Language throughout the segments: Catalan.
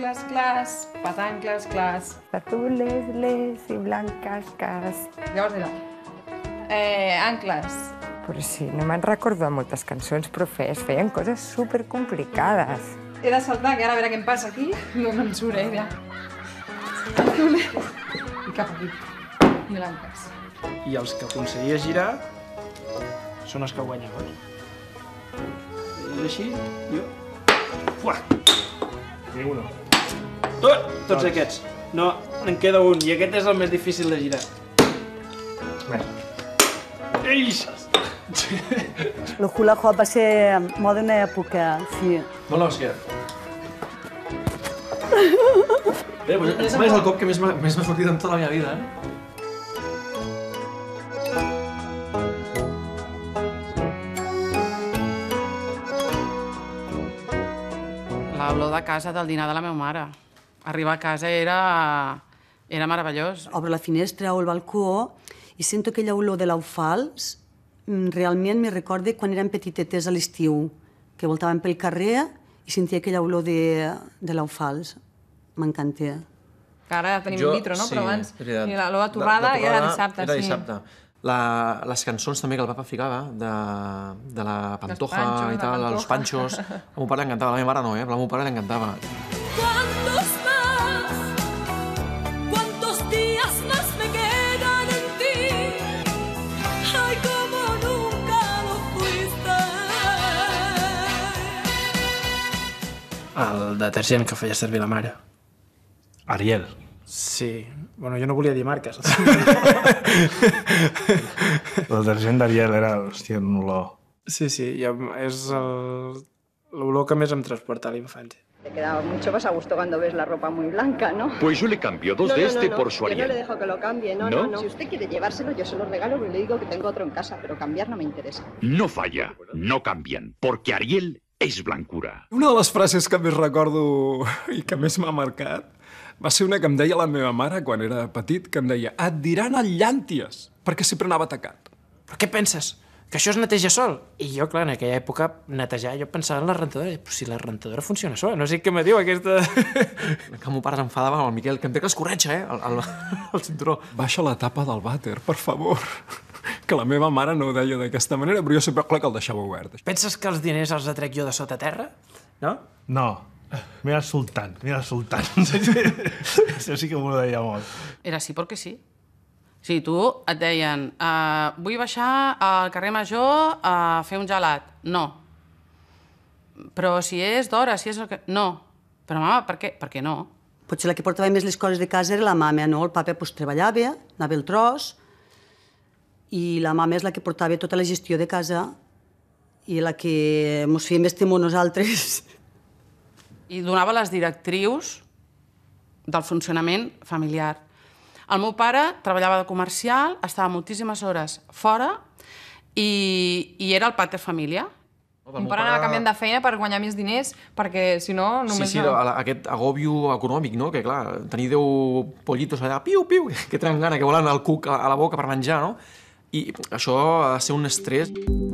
clas, patancles, clas. Azules, les y blancas, cas. Llavors era... ancles. Però sí, no me'n recordo de moltes cançons, però feien coses supercomplicades. He de saltar, que ara a veure què em passa aquí. No me'n surt, ja. I cap aquí. I blanques. I els que aconseguia girar són els que guanyaven. I així, jo... Fuà! Ni uno. Tots aquests. No, en queda un, i aquest és el més difícil de girar. Eix! El hula hoop va ser moda d'una època, sí. Molt hòstia. Bé, doncs em sembla que és el cop que més m'ha sortit en tota la meva vida, eh? L'olor de casa del dinar de la meva mare. Arribar a casa era meravellós. Obro la finestra o el balcó i sento aquella olor de l'alfals. Realment me recorda quan érem petitetes a l'estiu, que voltàvem pel carrer i sentia aquella olor de l'alfals. M'encanta. Que ara tenim un litro, no? Però abans l'olor de torrada i era dissabte. Era dissabte. Les cançons també que el papa ficava, de la Pantoja i tal, els panxos. A mon pare l'encantava, a la meva mare no, però a mon pare l'encantava. ¿Cuántos más? ¿Cuántos días más me quedan en ti? Ay, como nunca lo fuiste. El detergent que feia servir la mare. Ariel. Sí. Bueno, jo no volia dir marques. El detergent d'Ariel era, hòstia, un olor. Sí, és l'olor que més em transporta a la infància. Te queda mucho más a gusto cuando ves la ropa muy blanca, ¿no? Pues yo le cambio dos de este por su Ariel. Yo no Ariel. le dejo que lo cambie, no. Si usted quiere llevárselo, yo se lo regalo y le digo que tengo otro en casa, pero cambiar no me interesa. No falla, no cambian, porque Ariel es blancura. Una de les frases que més recordo i que més m'ha marcat va ser una que em deia la meva mare quan era petit, que em deia et diran el llànties, perquè sempre anava tacat. Però què penses? Que això es neteja sol? I jo, clar, en aquella època, netejar, jo pensava en la rentadora. Però si la rentadora funciona sola, no sé què me diu aquesta... Que el meu pare s'enfadava amb el Miquel, que em té que escorretja, el cinturó. Baixa la tapa del vàter, per favor. Que la meva mare no ho deia d'aquesta manera, però jo sempre, clar, que el deixava obert. Penses que els diners els atrec jo de sota terra? No? No. Mira el sultán. Això sí que m'ho deia molt. Era sí perquè sí. Sí, tu et deien vull baixar al carrer Major a fer un gelat. No. Però si és d'hora, si és... No. Però, mama, per què? Per què no? Potser la que portava més les coses de casa era la mama, no? El papa treballava, anava al tros, i la mama és la que portava tota la gestió de casa i la que mos feia més temor nosaltres. I donava les directrius del funcionament familiar. El meu pare treballava de comercial, estava moltíssimes hores fora i era el pater família. Mon pare anava canviant de feina per guanyar més diners, perquè si no només... Sí, aquest agòbio econòmic, no? Que clar, tenir 10 pollitos allà, piu, que tenen gana, que volen el cuc a la boca per menjar, no? I això ha de ser un estrès.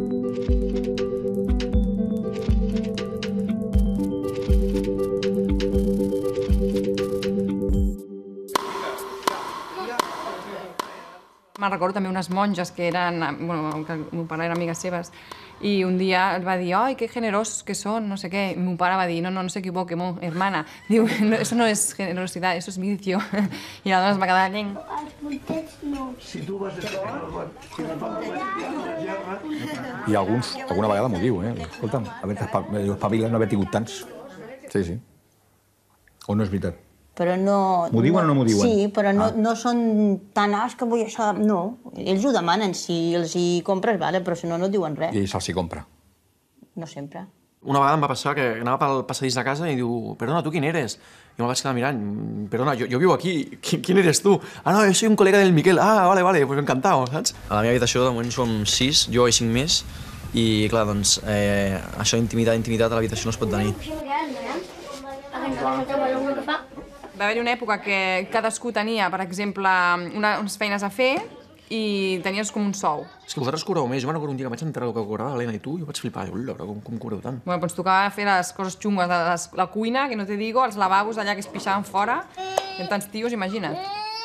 Me'n recordo també unes monges que eren... Bueno, que el meu pare eren amigues seves, i un dia va dir, ¡ay, qué generosos que son! No sé què. I meu pare va dir, no se equivoque, hermana. Diu, eso no es generosidad, eso es vicio. I la dona es va quedar lleng. Si tu vas I alguna vegada m'ho diu, Escolta'm, espavila no haver tingut tants. Sí. O no és veritat? Però no... M'ho diuen o no m'ho diuen? Sí, però no són tan alts que vull això... No, ells ho demanen, si els hi compres, vale, però si no, no et diuen res. I se'ls hi compra? No sempre. Una vegada em va passar que anava pel passadís de casa i diu, perdona, ¿tú quién eres? I me'l vaig quedar mirant, perdona, yo vivo aquí, ¿quién eres tú? Ah, no, yo soy un colega del Miquel. Ah, vale, pues encantado, saps? A la meva habitació de moment som 6, jo i 5 més, i clar, doncs, això intimitat a l'habitació no es pot tenir. Va haver-hi una època que cadascú tenia, per exemple, unes feines a fer i tenies com un sou. És que vosaltres cobreu més. Jo me'n recordo un dia que vaig entrar que cobrava l'Helena i tu, jo vaig flipar. Com cobreu tant? Bueno, doncs tocava fer les coses xungues de la cuina, que no te digo, els lavabos allà que es pixaven fora, i amb tants tios, imagina't.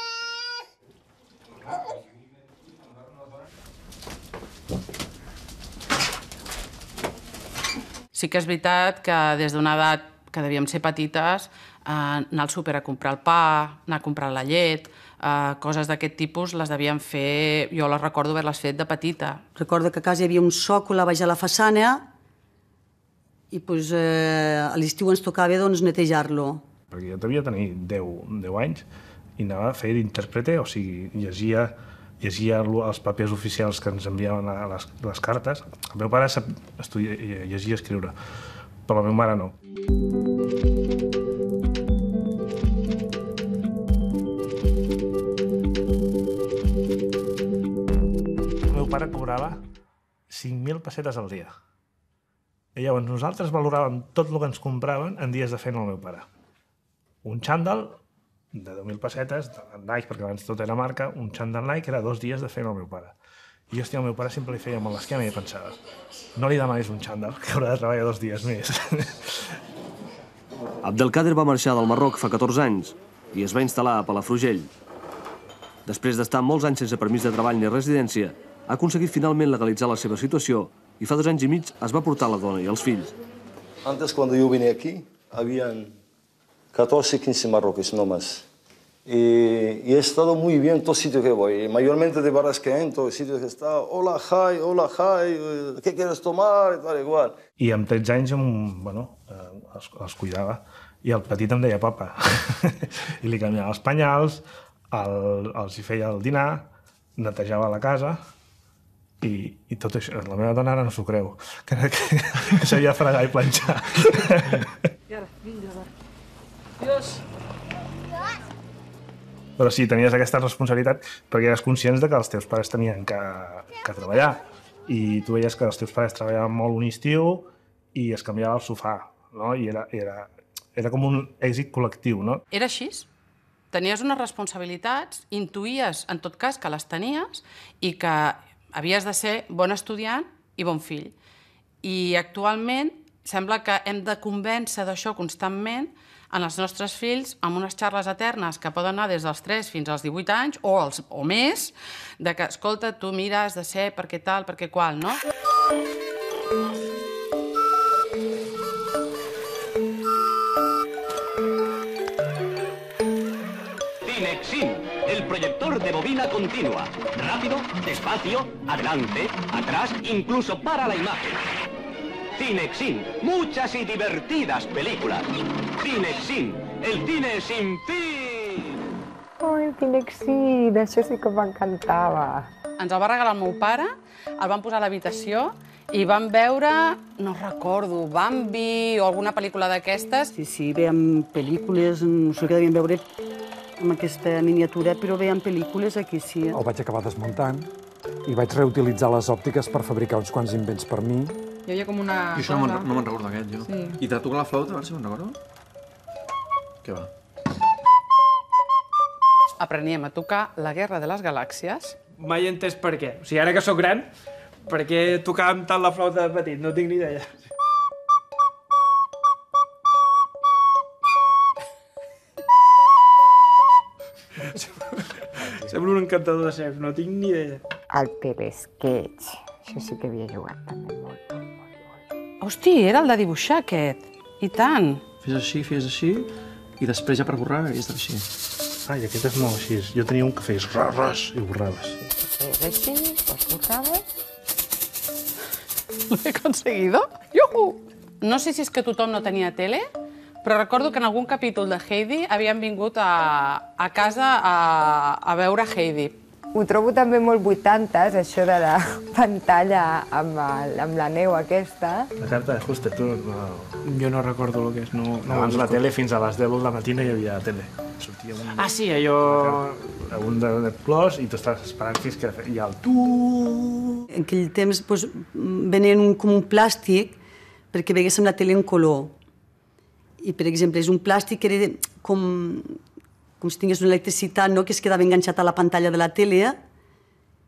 Sí que és veritat que des d'una edat que devíem ser petites, anar al súper a comprar el pa, anar a comprar la llet, coses d'aquest tipus les devíem fer, jo les recordo haver-les fet de petita. Recordo que a casa hi havia un sòcol a baix a la façana i a l'estiu ens tocava netejar-lo. Perquè jo devia tenir 10 anys i anava a fer d'intèrprete, o sigui, llegia els papers oficials que ens enviaven a les cartes. El meu pare sap llegir i escriure, però la meva mare no. El meu pare cobrava 5.000 pessetes al dia. I llavors nosaltres valoràvem tot el que ens compraven en dies de feina al meu pare. Un xandall de 10.000 pessetes, de Nike, perquè abans tot era marca, un xandall Nike era 2 dies de feina al meu pare. I jo, al meu pare sempre li feia molt l'esquema i pensava, no li demanis un xandall, que haurà de treballar 2 dies més. Abdelkader va marxar del Marroc fa 14 anys i es va instal·lar a Palafrugell. Després d'estar molts anys sense permís de treball ni residència, ha aconseguit finalment legalitzar la seva situació i fa 2 anys i mig es va portar la dona i els fills. Antes, cuando yo vine aquí, habían 14, 15 marroquíes, no más. Y he estado muy bien en todo sitio que voy, mayormente de Barasquén, todo sitio que está, hola, hi, ¿qué quieres tomar? Y tal, igual. I amb 13 anys els cuidava i el petit em deia papa. I li canviava els penyals, els hi feia el dinar, netejava la casa i tot això. La meva dona ara no s'ho creu, que sabia fregar i planxar. Però sí, tenies aquesta responsabilitat perquè eres conscients que els teus pares tenien que treballar i tu veies que els teus pares treballaven molt un estiu i es canviava el sofà, no? I era com un èxit col·lectiu, no? Era així. Tenies unes responsabilitats, intuïes, en tot cas, que les tenies i que havies de ser bon estudiant i bon fill. I actualment sembla que hem de convèncer d'això constantment en els nostres fills amb unes xarles eternes que poden anar des dels 3 fins als 18 anys o més, de que, escolta, tu mira, has de ser perquè tal, perquè qual, no? Cinexin, el proyector de bobina continua. Rápido, despacio, adelante, atrás, incluso para la imagen. Cinexin, muchas y divertidas películas. Cinexin, el cine sin fin. Ai, Cinexin, això sí que m'encantava. Ens el va regalar el meu pare, el vam posar a l'habitació i vam veure, no recordo, Bambi o alguna pel·lícula d'aquestes. Sí, veiem pel·lícules, no sé què devíem veure amb aquesta miniatura, però veiem pel·lícules aquí, sí. El vaig acabar desmuntant i vaig reutilitzar les òptiques per fabricar uns quants invents per mi. Hi havia com una Jo això no me'n recordo d'aquest, jo. Sí. I de tocar la flauta, a veure si me'n recordo? Què va? Apreníem a tocar La Guerra de les Galàxies. Mai he entès per què. O sigui, ara que sóc gran, per què tocàvem tant la flauta de petit? No tinc ni idea. Sembla un encantador de serps, no tinc ni idea. El telesketch. Això sí que havia jugat també molt. Hosti, era el de dibuixar, aquest. I tant. Fes així, i després ja per borrar havies de fer així. I aquest és molt així. Jo tenia un que feies ras i borraves. Fes així, pues borraves. Lo he conseguido. Yuhu! No sé si és que tothom no tenia tele, però recordo que en algun capítol de Heidi havien vingut a casa a veure Heidi. Ho trobo també molt 80s, això de la pantalla amb la neu aquesta. La carta d'ajuste, tu... Jo no recordo el que és. Abans la tele, fins a les 10 de la matina hi havia tele. Sortia un... Ah, sí, allò... Un de plors i tu estàs esperant fins que hi ha el tu... En aquell temps venien com un plàstic perquè veiéssim la tele en color. I, per exemple, és un plàstic que era com si tingués una electricitat, no?, que es quedava enganxat a la pantalla de la tele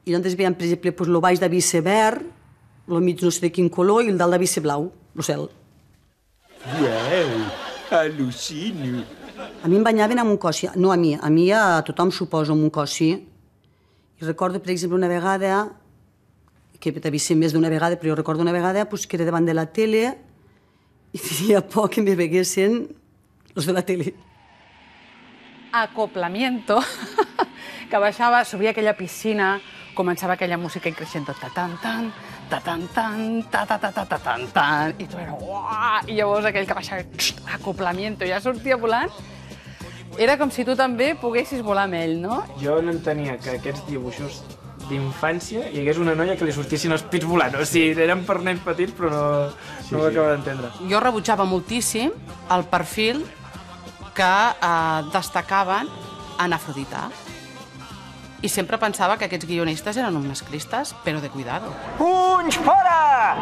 I nosaltres veiem, per exemple, el baix de ser verd, el mig no sé de quin color i el dalt de ser blau, el cel. Uau, al·lucino. A mi em banyaven amb un cossi. No a mi, a tothom suposo amb un cossi. I recordo, per exemple, una vegada, que devia ser més d'una vegada, però jo recordo una vegada que era davant de la tele i tenia por que me veguessin els de la tele. Acoplamiento, que baixava, s'obria aquella piscina, començava aquella música increixent, ta-tan-tan, ta-tan-tan, ta-ta-ta-ta-tan-tan, i tu era uah! I llavors aquell que baixava, acoplamiento, ja sortia volant. Era com si tu també poguessis volar amb ell, no? Jo no entenia que aquests dibuixos d'infància hi hagués una noia que li sortissin els pits volant. O sigui, eren per nens petits, però no ho acabo d'entendre. Jo rebutjava moltíssim el perfil que destacaven en Afrodita. I sempre pensava que aquests guionistes eren uns masclistes, però de cuidado. Punys fora!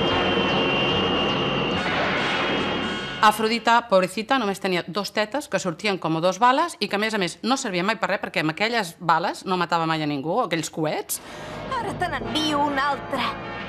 Afrodita, pobrecita, només tenia 2 tetes que sortien com 2 bales i que, a més, no servien mai per res perquè amb aquelles bales no matava mai a ningú, aquells coets. Ara te n'envio una altra.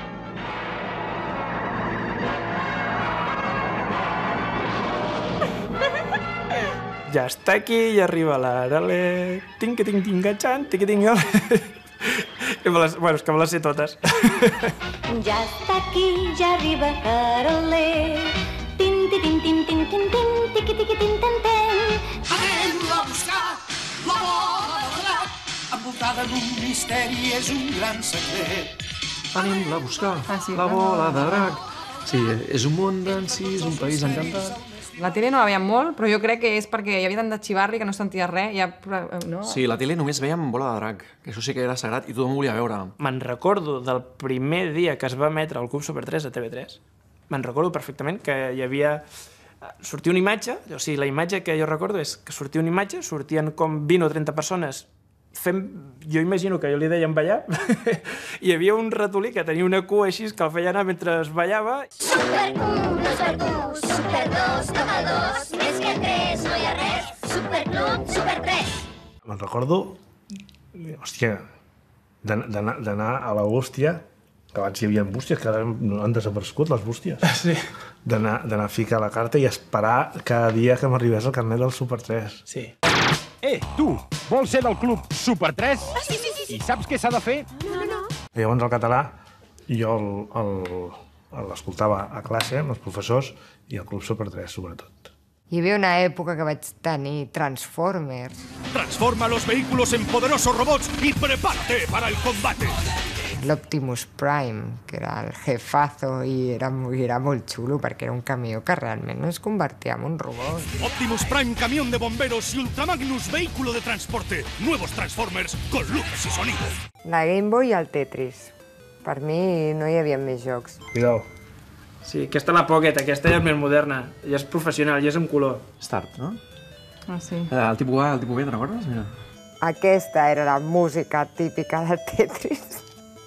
Ja està aquí, ja arriba l'Arale. Tinga-ting-tinga-chan, tinga-tinga-le. Bueno, és que me les sé totes. Ja està aquí, ja arriba Carolé. Tin-ti-tin-tin-tin-tin-tin, tiqui-tiqui-tin-tin-tin. Anem-la a buscar, la bola de drac, envoltada d'un misteri, és un gran secret. Anem-la a buscar, la bola de drac. Sí, és un món d'encís, un país encantat. La tele no la veiem molt, però jo crec que és perquè hi havia tant de xivarri que no sentia res. No? Sí, la tele només veiem Bola de Drac, que això sí que era sagrat i tothom volia veure. Me'n recordo del primer dia que es va emetre el Club Super 3 a TV3. Me'n recordo perfectament que hi havia... Sortia una imatge, o sigui, la imatge que jo recordo és que sortia una imatge, sortien com 20 o 30 persones fent... Jo imagino que jo li deien ballar. Hi havia un ratolí que tenia una cua així que el feia anar mentre es ballava. Super 1, Super 2, Super 2, toma 2, més que 3, no hi ha res. Super Club, Super 3. Me'n recordo, hòstia, d'anar a la bústia, que abans hi havia bústies, que ara han desaparegut les bústies. Sí. D'anar a ficar la carta i esperar cada dia que m'arribés el carnet del Super 3. Sí. Tu, vols ser del Club Super 3? Sí. I saps què s'ha de fer? No. I llavors el català, jo l'escoltava a classe amb els professors i al Club Super 3, sobretot. Hi havia una època que vaig tenir Transformers. Transforma los vehículos en poderosos robots y prepárate para el combate. L'Optimus Prime, que era el jefazo i era molt xulo perquè era un camió que realment no es convertia en un robot. Optimus Prime, camión de bomberos y Ultramagnus, vehículo de transporte. Nuevos Transformers con looks y sonido. La Game Boy i el Tetris. Per mi no hi havia més jocs. Cuidao. Sí, aquesta la Pocket, aquesta ja és més moderna. Ja és professional, ja és en color. Start, no? Ah, sí. El tipus A, el tipus B, te'n recordes? Mira. Aquesta era la música típica del Tetris.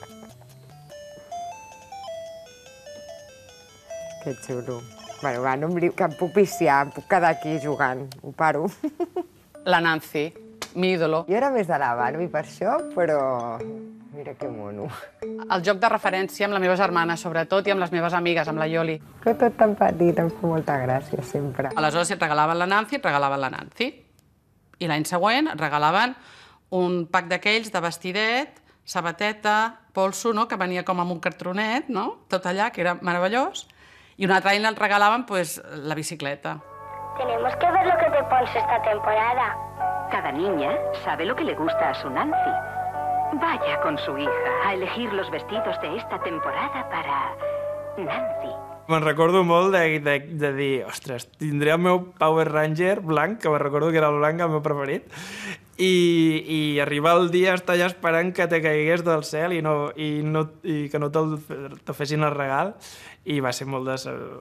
Que xulo. Bueno, va, no em puc viciar, em puc quedar aquí jugant. Ho paro. La Nancy, mi ídolo. Jo era més de la Barbie per això, però... Mira que mono. El joc de referència amb la meva germana, sobretot, i amb les meves amigues, amb la Yoli. Que tot tan petit, em fa molta gràcia, sempre. Aleshores, si et regalaven la Nancy, et regalaven la Nancy. I l'any següent et regalaven un pack d'aquells de vestidet, sabateta, polso, no?, que venia com amb un cartronet, no?, tot allà, que era meravellós. Y un altre any el regalaban, pues, la bicicleta. Tenemos que ver lo que te pones esta temporada. Cada niña sabe lo que le gusta a su Nancy. Vaya con su hija a elegir los vestidos de esta temporada para Nancy. Me'n recordo molt de dir, ostres, tindré el meu Power Ranger blanc, que me'n recordo que era el blanc, el meu preferit, i arribar el dia estar allà esperant que te caigués del cel i que no te fessin el regal, i va ser molt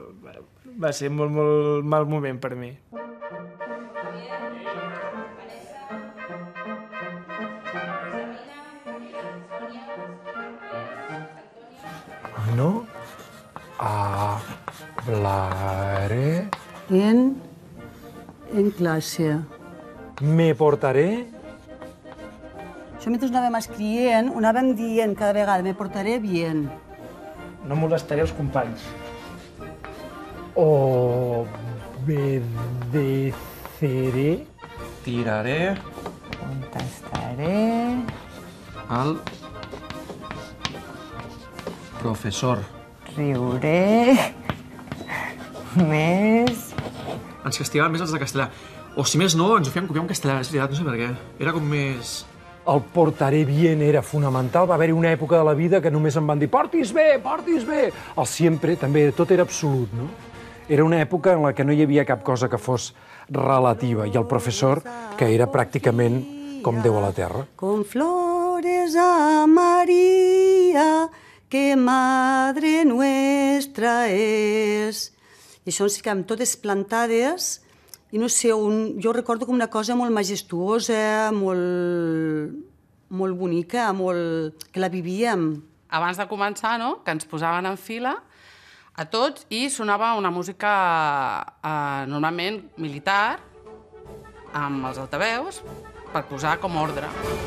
mal moment per mi. No hablaré. En clase. Me portaré Això mentre anàvem escrient, ho anàvem dient cada vegada, me portaré bien. No molestaré els companys. Obedeceré. Tiraré Contestaré. al professor. Riuré. Més. Ens castigaven més els de castellà. O si més no, ens ho fèiem copiar en castellà, és veritat, no sé per què. Era com més... El portaré bien era fonamental. Va haver-hi una època de la vida que només em van dir portis bé, portis bé. El sempre, també, tot era absolut, no? Era una època en la que no hi havia cap cosa que fos relativa i el professor, que era pràcticament com Déu a la terra. Con flores a María, que madre nuestra és. I això ens ficàvem totes plantades i no sé, jo recordo com una cosa molt majestuosa, molt bonica, que la vivíem. Abans de començar, no?, que ens posaven en fila a tots i sonava una música normalment militar, amb els altaveus, per posar com ordre.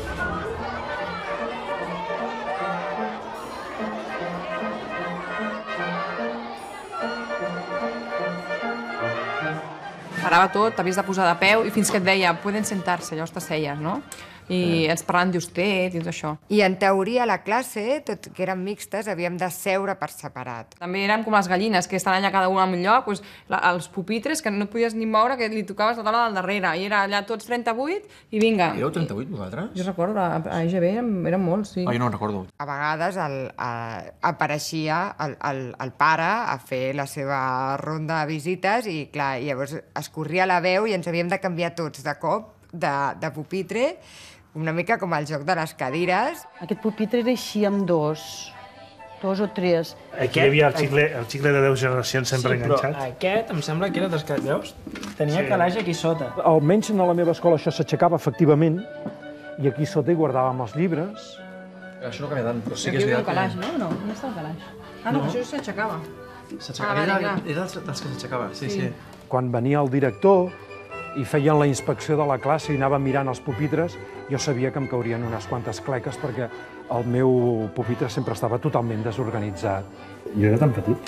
Parava tot, t'havies de posar de peu i fins que et deia, poden sentar-se, llavors t'asseies, no? I ens parlaven d'usted i tot això. I en teoria a la classe, tot que érem mixtes, havíem de seure per separat. També érem com les gallines, que estan allà cada una en un lloc, doncs, els pupitres, que no et podies ni moure, que li tocaves la taula del darrere, i era allà tots 38 i vinga. Éreu 38, vosaltres? Jo recordo, a EGB érem molts, sí. Jo no ho recordo. A vegades apareixia el pare a fer la seva ronda de visites i, clar, llavors es corria la veu i ens havíem de canviar tots de cop de pupitre, una mica com el joc de les cadires. Aquest pupitre era així amb dos o tres. Aquí hi havia el xicle de 10 generacions sempre enganxat. Sí, però aquest em sembla que era dels que, veus? Tenia calaix aquí sota. Almenys a la meva escola això s'aixecava efectivament i aquí sota hi guardàvem els llibres. Això no canvia tant, però sí que Aquí és hi havia el veritat. calaix, no? No, on està el calaix? Ah, no, això s'aixecava. Era dels que s'aixecava, sí. Quan venia el director i feien la inspecció de la classe i anaven mirant els pupitres, jo sabia que em caurien unes quantes cleques perquè el meu pupitre sempre estava totalment desorganitzat. Jo era tan petit.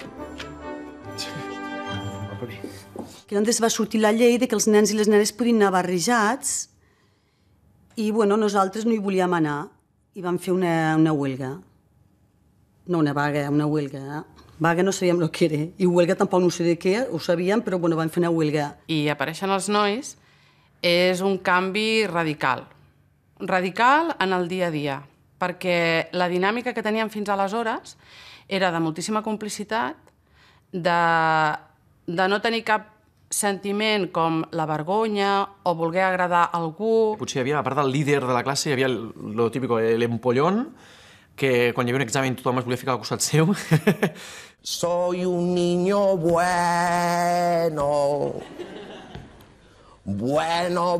Que antes va sortir la llei de que els nens i les nenes podien anar barrejats i, bueno, nosaltres no hi volíem anar i vam fer una huelga. No una vaga, una huelga. Vaga no sabíem el que era. I huelga tampoc no sé de què, ho sabíem, però bueno, vam fer una huelga. I apareixen els nois és un canvi radical. Radical en el dia a dia, perquè la dinàmica que teníem fins aleshores era de moltíssima complicitat, de no tenir cap sentiment com la vergonya o voler agradar a algú. Potser hi havia, a part del líder de la classe, hi havia lo típico, l'empollón, que quan hi havia un examen tothom es volia ficar al costat seu. Soy un niño bueno. Bueno.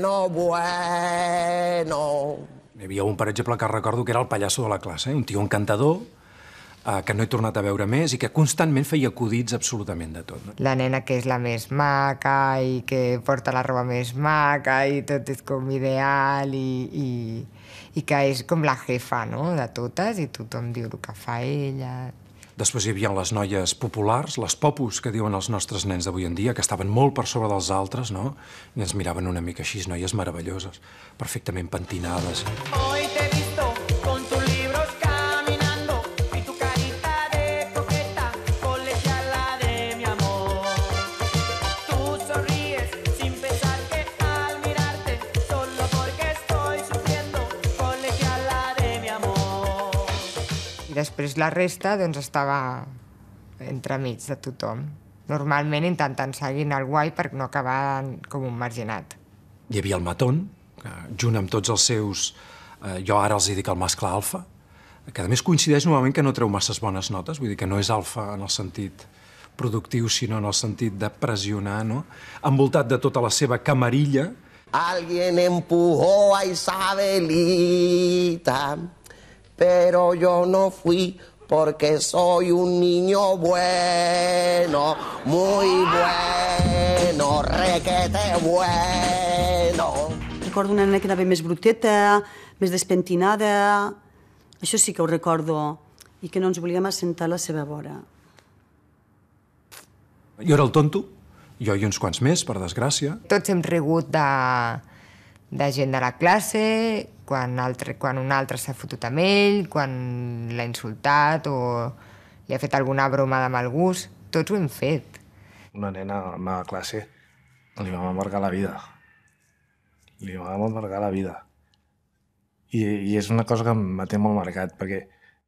Hi havia un, per exemple, que recordo que era el pallasso de la classe, un tio encantador, que no he tornat a veure més i que constantment feia acudits absolutament de tot. La nena que és la més maca i que porta la roba més maca i tot és com ideal i que és com la jefa, no?, de totes i tothom diu el que fa ella. Després hi havia les noies populars, les popus, que diuen els nostres nens d'avui en dia, que estaven molt per sobre dels altres, no? I ens miraven una mica així, noies meravelloses, perfectament pentinades. Hoy te he visto con tus libros caminando y tu carita de coqueta colegiala de mi amor. Tú sonríes sin pensar que al mirarte solo porque estoy sufriendo colegiala de mi amor. I després la resta, doncs, estava entremig de tothom. Normalment intentant seguir el guai per no acabar com un marginat. Hi havia el Matón, que, junt amb tots els seus, jo ara els dic el mascle alfa, que a més coincideix normalment que no treu masses bones notes, vull dir que no és alfa en el sentit productiu, sinó en el sentit de pressionar, no? Envoltat de tota la seva camarilla. Alguien empujó a Isabelita, pero yo no fui porque soy un niño bueno, muy requete bueno. Recordo una nena que anava més bruteta, més despentinada. Això sí que ho recordo. I que no ens volíem assentar a la seva vora. Jo era el tonto, jo i uns quants més, per desgràcia. Tots hem rigut de gent de la classe, quan un altre s'ha fotut amb ell, quan l'ha insultat o li ha fet alguna broma de mal gust. Tots ho hem fet. Una nena a la meva classe li vam amargar la vida. Li vam amargar la vida. I és una cosa que em té molt marcat, perquè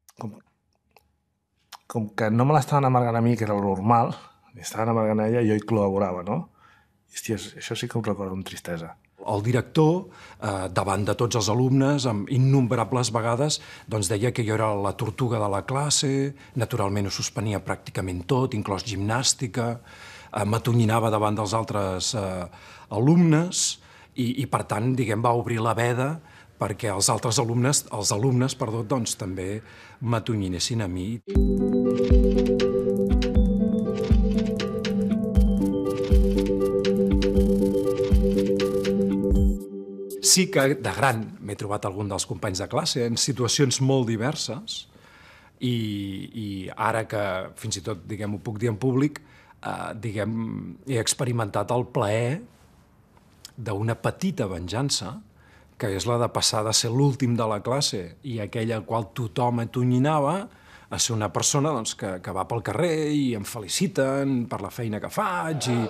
com que no me l'estaven amargant a mi, que era el normal, l'estaven amargant a ella i jo hi col·laborava, no? I, hòstia, això sí que ho recordo amb tristesa. El director, davant de tots els alumnes, amb innombrables vegades, doncs deia que jo era la tortuga de la classe, naturalment ho suspenia pràcticament tot, inclòs gimnàstica, m'atonyinava davant dels altres alumnes i per tant, diguem, va obrir la veda perquè els alumnes, doncs, també m'atonyinessin a mi. Sí que de gran m'he trobat algun dels companys de classe en situacions molt diverses i ara que fins i tot, diguem, ho puc dir en públic, diguem, he experimentat el plaer d'una petita venjança, que és la de passar de ser l'últim de la classe i aquella al qual tothom atonyinava a ser una persona doncs, que va pel carrer i em feliciten per la feina que faig i...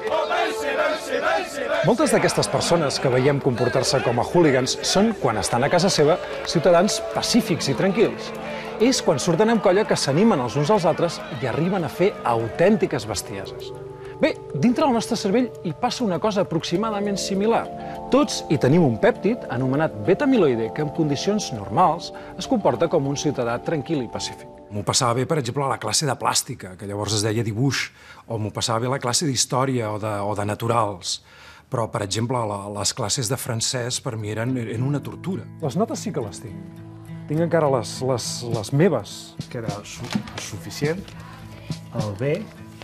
Moltes d'aquestes persones que veiem comportar-se com a hooligans són, quan estan a casa seva, ciutadans pacífics i tranquils. És quan surten en colla que s'animen els uns als altres i arriben a fer autèntiques bestieses. Bé, dintre del nostre cervell hi passa una cosa aproximadament similar. Tots hi tenim un pèptid anomenat beta-amiloide que en condicions normals es comporta com un ciutadà tranquil i pacífic. M'ho passava bé, per exemple, a la classe de plàstica, que llavors es deia dibuix, o m'ho passava bé a la classe d'història o de naturals. Però, per exemple, les classes de francès per mi eren una tortura. Les notes sí que les tinc. Tinc encara les meves. Que era suficient, el B,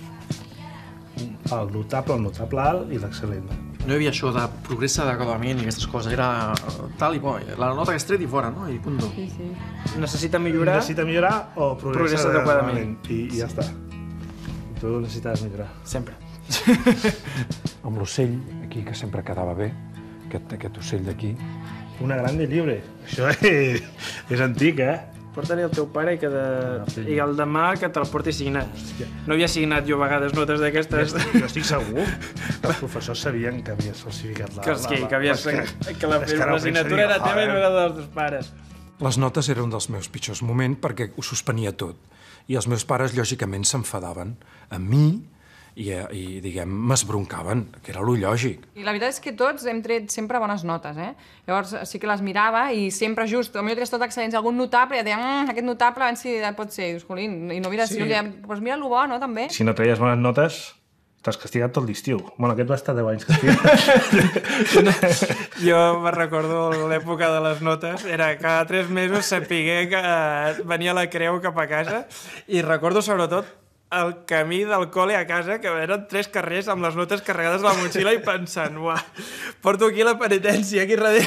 el notable alt i l'excel·lent. No hi havia això de progressa adequadament i aquestes coses, era tal i bo, la nota que has tret i fora, no? I punt. Sí, sí. Necessita millorar o progressa adequadament. I ja està. Tu necessitaves millorar. Sempre. Amb l'ocell aquí, que sempre quedava bé, aquest ocell d'aquí. Una grande libre. Això és antic, Porta-li el teu pare i el demà que te'l porti signat. No havia signat jo a vegades notes d'aquestes. Jo estic segur que els professors sabien que havies falsificat la... Que la signatura era teva i no era dels teus pares. Les notes eren un dels meus pitjors moments perquè ho suspenia tot. I els meus pares, lògicament, s'enfadaven amb mi i diguem, m'esbroncaven, que era lo lògic. I la veritat és que tots hem tret sempre bones notes, Llavors sí que les mirava i sempre just, potser tries tot excel·lents, algun notable, i deia, aquest notable, a veure si pot ser, jolín, i no mira, si no li deia, doncs mira lo bo, no, també? Si no traies bones notes, t'has castigat tot l'estiu. Bueno, aquest va estar 10 anys castigat. Jo me recordo l'època de les notes, era cada 3 mesos sapiguer que venia la creu cap a casa, i recordo sobretot el camí del col·le a casa, que eren 3 carrers amb les notes carregades a la motxilla i pensant, uah, porto aquí la penitència, aquí darrere.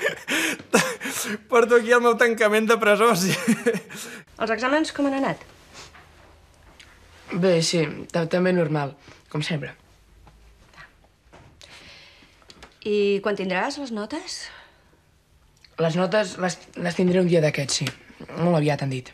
Porto aquí el meu tancament de presó. Els exàmens com han anat? Bé, sí, també normal, com sempre. I quan tindràs les notes? Les notes les tindré un dia d'aquests, sí. Molt aviat, han dit.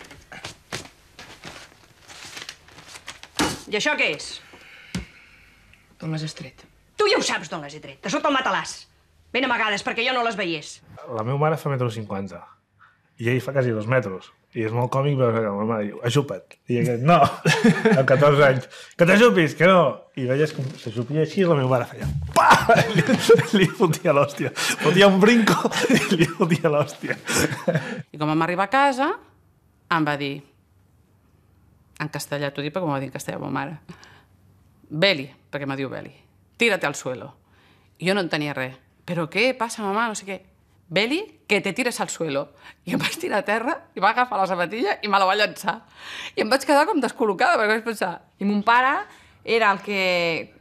I això què és? D'on les has tret? Tu ja ho saps d'on les he tret, de sota el matalàs. Ben amagades, perquè jo no les veiés. La meva mare fa 1,50 m i ell fa quasi 2 metres. I és molt còmic veure que la meva mare diu, ajupa't. I aquest, no, amb 14 anys, que t'ajupis, que no. I veies com s'ajupia així i la meva mare feia, pa! Li fotia l'hòstia. Fotia un brinco i li fotia l'hòstia. I com vam arribar a casa, em va dir, en castellà, t'ho dic perquè m'ho va dir en castellà ma mare, Beli, perquè me diu Beli, tírate al suelo. I jo no en tenia res. Però què passa, mamà? No sé què. Beli, que te tires al suelo. I em vaig tirar a terra i va agafar la zapatilla i me la va llançar. I em vaig quedar com descol·locada perquè vaig pensar... I mon pare era el que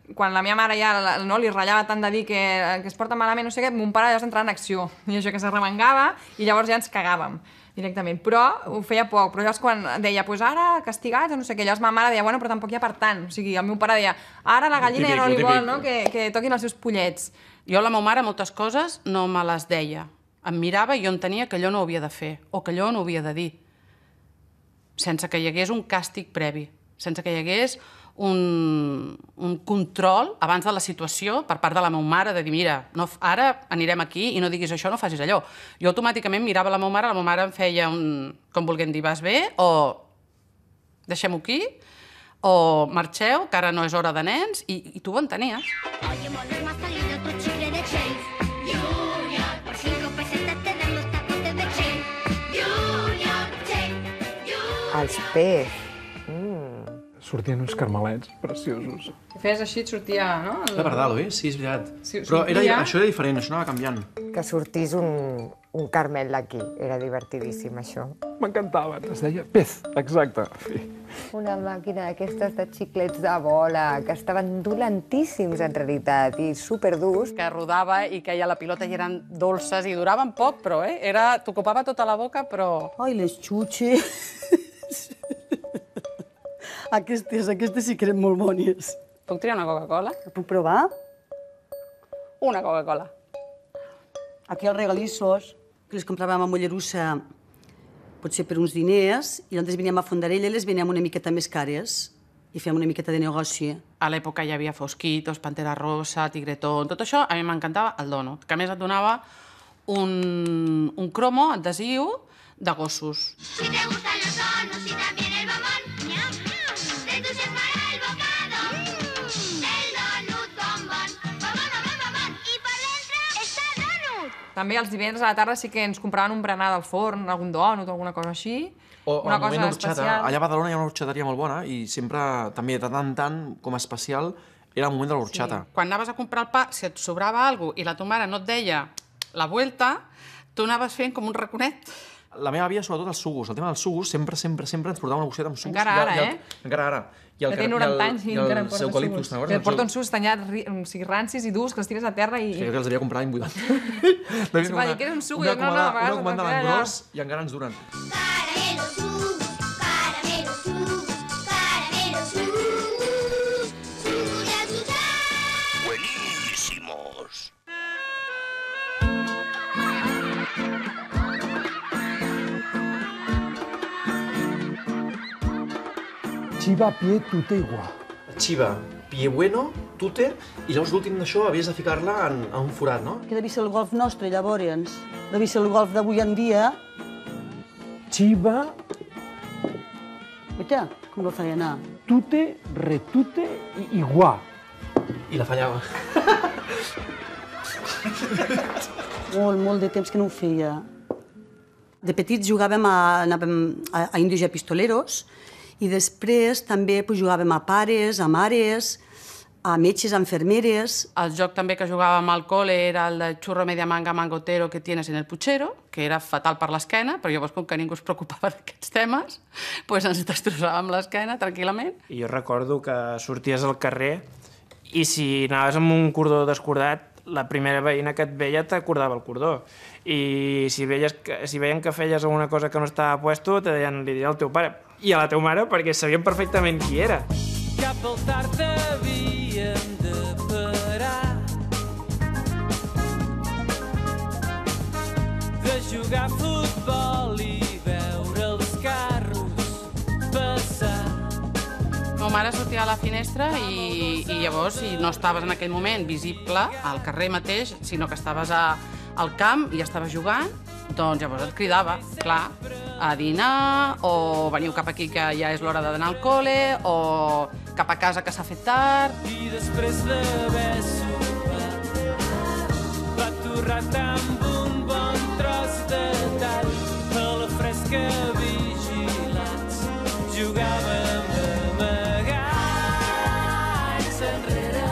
quan la meva mare ja li ratllava tant de dir que es porta malament, no sé què, mon pare llavors entrava en acció, i això que s'arremangava, i llavors ja ens cagàvem directament, però ho feia poc, però llavors quan deia, pues ara castigats, no sé què, llavors ma mare deia, bueno, però tampoc hi ha per tant, o sigui, el meu pare deia, ara la gallina ja no li vol, no?, que toquin els seus pollets. Jo, la meva mare, moltes coses no me les deia. Em mirava i jo entenia que allò no ho havia de fer, o que allò no ho havia de dir, sense que hi hagués un càstig previ, sense que hi hagués un control abans de la situació per part de la meva mare, de dir, mira, ara anirem aquí i no diguis això, no facis allò. Jo automàticament mirava la meva mare em feia com volguem dir, vas bé, o deixem-ho aquí, o marxeu, que ara no és hora de nens, i tu ho entenies. Oye, mono, más salido tu chicle de Chase. Junior, por 5 pesetas te dan los tacos de Bechin. Junior, Junior. Els pez. Sortien uns carmelets preciosos. Si feies així et sortia, no? Era per dalt, oi? Sí, és veritat. Sí, però sortia. això era diferent, això anava canviant. Que sortís un carmel d'aquí. Era divertidíssim, això. M'encantaven. Es deia pez, exacte. Una màquina d'aquestes de xiclets de bola, que estaven dolentíssims en realitat, i superdurs. Que rodava i caia la pilota i eren dolces i duraven poc, però t'ocupava tota la boca, però... Ai, les xutxes! Aquestes sí que eren molt bones. Puc triar una Coca-Cola? Puc provar? Una Coca-Cola. Aquí els regalissos, que les compràvem a Mollerussa potser per uns diners, i nosaltres veníem a Fondarella i les veníem una miqueta més cares i fèiem una miqueta de negoci. A l'època hi havia Fosquitos, Pantera Rosa, Tigretón, tot això a mi m'encantava el donut, que a més et donava un cromo adhesiu de gossos. Si te gustan los donuts y también el bombón, te entusiasmará el bocado. El donut bombón, bombón, bombón, bombón. Y por dentro está donut. També els divendres a la tarda sí que ens compraven un berenar del forn, algun donut o alguna cosa així. O una al cosa moment horxata. especial. Allà a Badalona hi ha una horxateria molt bona i sempre, també de tant en tant, com a especial, era el moment de l'horxata. Quan anaves a comprar el pa, si et sobrava alguna cosa i la teva mare no et deia la vuelta, tu anaves fent com un raconet. La meva àvia, sobretot els sucos. El tema dels sucos, sempre ens portava una bosseta amb sucos. Encara ara, Encara ara. Que té 90 anys i encara em porta eucaliptus, sucos. Que porta uns sucs tanyats, rancis i durs, que els tires a terra i... Sí, jo que els devia comprar l'any 80. Sí, va dir que era un suc, una comanda de l'any gros i encara ens duren. Caramelo Sue, caramelo Sue, caramelo Sue, Sue. Buenísimos. Chiva, pie, tute, gua. Chiva, pie bueno, tute, i llavors l'últim d'això havies de ficar-la en un forat, no? Que devia ser el golf nostre, llavors. Devia ser el golf d'avui en dia. Chiva... Vete, com lo feia anar? Tute, retute i gua. I la fallava. Molt de temps que no ho feia. De petits jugàvem a índios i a pistoleros, i després també jugàvem a pares, a mares, a metges, a enfermeres. El joc també que jugàvem al col·le era el de xurro media manga mangotero que tienes en el puchero, que era fatal per l'esquena, però llavors com que ningú es preocupava d'aquests temes, doncs ens destrossàvem l'esquena tranquil·lament. I jo recordo que sorties al carrer i si anaves amb un cordó descordat, la primera veïna que et veia t'acordava el cordó. I si veien que feies alguna cosa que no estava a puesto, te deien, li deia al teu pare i a la teva mare, perquè sabien perfectament qui era. Cap al tard havíem de parar de jugar a futbol i veure els carros passar. Ma mare sortia a la finestra i llavors, si no estaves en aquell moment visible al carrer mateix, sinó que estaves al camp i estaves jugant, doncs llavors et cridava, clar, a dinar, o veniu cap aquí que ja és l'hora d'anar al col·le, o cap a casa que s'ha fet tard. I després d'haver sopat va torrat amb un bon tros de tall a la fresca vigilats. Jugàvem amagats enrere.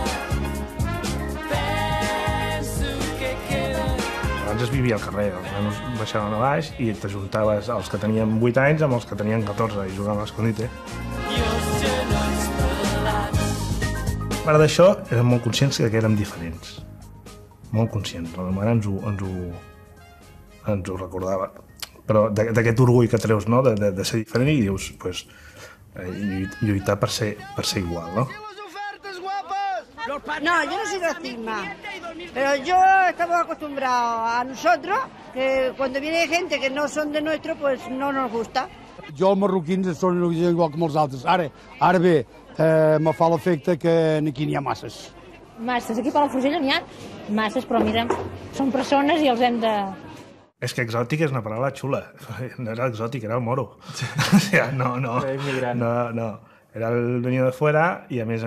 Penso que queda. Abans es vivia al carrer, els nanos baixaven a baix i t'ajuntaves els que tenien 8 anys amb els que tenien 14 i jugaven a l'escondite. I els genolls pelats. part d'això, érem molt conscients que érem diferents. Molt conscients. La meva mare ens ho recordava. Però d'aquest orgull que treus, no?, de ser diferent, i dius, pues, lluitar per ser igual, no? No, yo no soy racismo, pero yo estamos acostumbrados a nosotros, que cuando viene gente que no son de nuestro, pues no nos gusta. Jo els marroquins són igual com els altres. Ara bé, me fa l'efecte que aquí n'hi ha masses. Masses, aquí a Palafrugell n'hi ha masses, però mira, són persones i els hem de... És que exòtic és una paraula xula. No era exòtic, era el moro. O sea, no. Era el venido de fuera i, a més,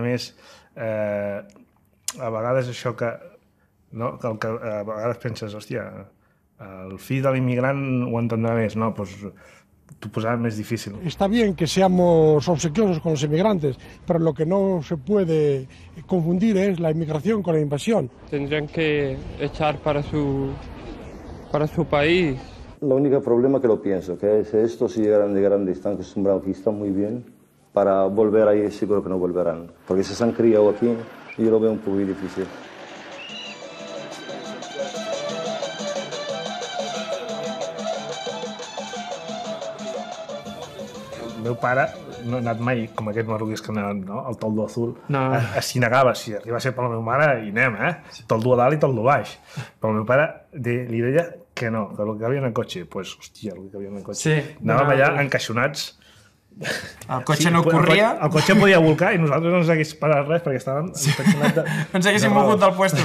a vegades això que a vegades penses, hòstia, el fill de l'immigrant ho entendrà més, no? Pues t'ho posava més difícil. Está bien que seamos obsequiosos con los inmigrantes, pero lo que no se puede confundir es la inmigración con la invasión. Tendrían que echar para su país. El único problema que lo pienso, que es estos si llegan de grandes, están acostumbrados aquí, están muy bien, para volver ahí seguro que no volverán, porque si se han criado aquí, yo lo veo un poco difícil. El meu pare no ha anat mai com aquests marroquins que anaven, no?, al toldo azul. S'hi negava, si arriba a ser per la meva mare, hi anem, toldo a dalt i toldo baix. Però el meu pare li deia que no, que el que havia en el cotxe, pues, hòstia, el que havia en el cotxe. Anàvem allà encaixonats. El cotxe no corria. El cotxe podia volcar i nosaltres no ens hagués parat res perquè estàvem encaixonats de... No ens haguéssim mogut del puesto.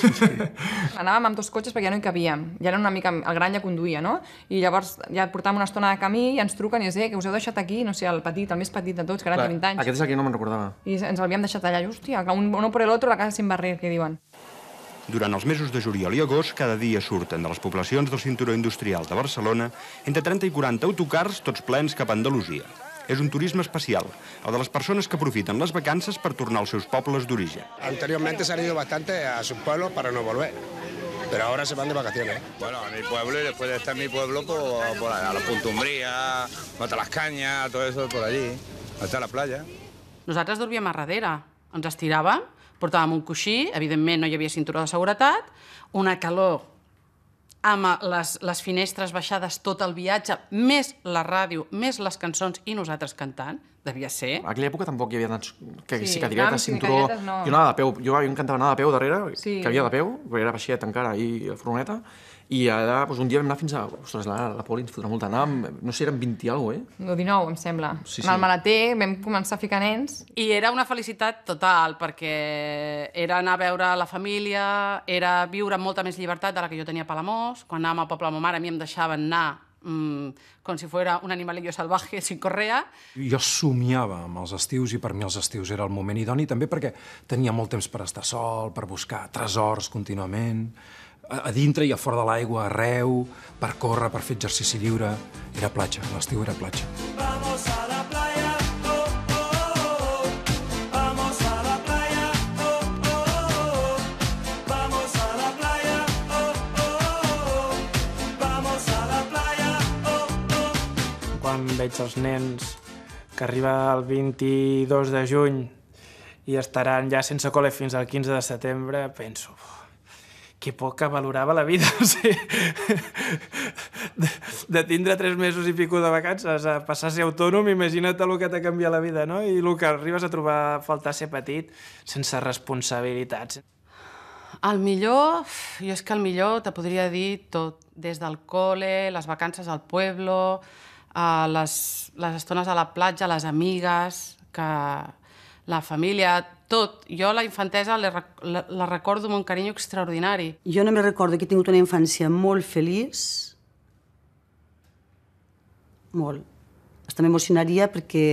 Anàvem amb 2 cotxes perquè ja no hi cabíem. Ja era una mica... El gran ja conduïa, no? I llavors ja portàvem una estona de camí i ens truquen i és que us heu deixat aquí, no sé, el més petit de tots, que ara té 20 anys. Aquest és el que no me'n recordava. I ens l'havíem deixat allà, i hòstia, uno por el otro, la casa sin barrer, que diuen. Durant els mesos de juliol i agost, cada dia surten de les poblacions del cinturó industrial de Barcelona entre 30 i 40 autocars, tots plens cap a Andalusia. És un turisme especial, el de les persones que aprofiten les vacances per tornar als seus pobles d'origen. Anteriormente se han ido bastante a sus pueblos para no volver, pero ahora se van de vacaciones. Bueno, a mi pueblo, y después de estar en mi pueblo, por a la Punta Umbría, Mata las Cañas, todo eso por allí, hasta la playa. Nosaltres dormíem a darrere, ens estiràvem, portàvem un coixí, evidentment no hi havia cinturó de seguretat, una calor amb les finestres baixades tot el viatge, més la ràdio, més les cançons i nosaltres cantant, devia ser. A aquella època tampoc hi havia tants... Sí, cadires, cinturó... Jo anava de peu, jo encantava anar de peu darrere, que havia de peu, perquè era baixet encara, i la furgoneta, i allà un dia vam anar fins a... Ostres, la Poli ens fotrà multa. Anàvem, no sé, eren 20 i alguna cosa, No, 19, em sembla. En el maleter vam començar a ficar nens. I era una felicitat total, perquè era anar a veure la família, era viure amb molta més llibertat de la que jo tenia a Palamós. Quan anàvem al poble de ma mare, a mi em deixaven anar com si fuera un animalillo salvaje sin correa. Jo somiava amb els estius i per mi els estius era el moment idoni, també perquè tenia molt temps per estar sol, per buscar tresors contínuament, a dintre i a fora de l'aigua, arreu, per córrer, per fer exercici lliure. Era platja, l'estiu era platja. Vamos a la playa, oh, oh, oh. Vamos a la playa, oh, oh, oh. Vamos a la playa, oh, oh, oh. Vamos a la playa, oh, oh. Quan veig els nens que arriba el 22 de juny i estaran ja sense col·le fins al 15 de setembre, penso... que poc que valorava la vida, o sigui, de tindre 3 mesos i pico de vacances a passar a ser autònom, imagina't el que t'ha canviat la vida, no? I el que arribes a trobar a faltar ser petit sense responsabilitats. El millor, jo és que el millor te podria dir tot, des del col·le, les vacances al pueblo, les estones a la platja, les amigues, que la família, tot. Jo la infantesa la recordo amb un carinyo extraordinari. Jo només recordo que he tingut una infància molt feliç, molt. Hasta m'emocionaria perquè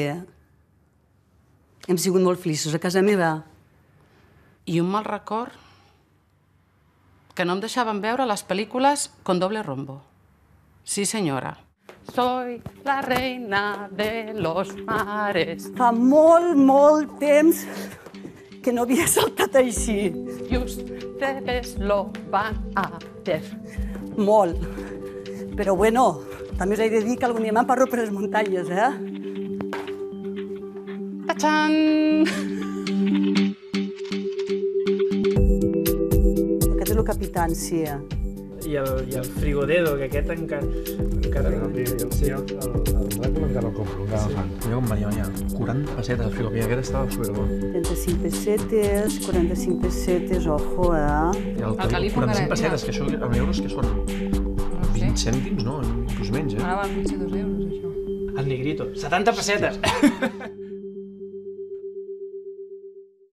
hem sigut molt feliços a casa meva. I un mal record que no em deixaven veure les pel·lícules con doble rombo. Sí, senyora. Soy la reina de los mares. Fa molt, molt temps que no havia saltat així. Y ustedes lo van a hacer. Molt. Però bueno, també us he de dir que algun dia m'emparro per les muntanyes, . 'Tachan! Capitán, sí. I el Frigodedo, que aquest encara... Sí. El Dràcula encara el compro, encara el fan. Mira com venia, 40 pessetes el frigo, aquest estava superbo. 35 pessetes, 45 pessetes, ojo, El Califo 45 pessetes, que això en euros que són 20 cèntims, no? Inclús menys, Ara van potser 2 euros, això. El Negrito, 70 pessetes!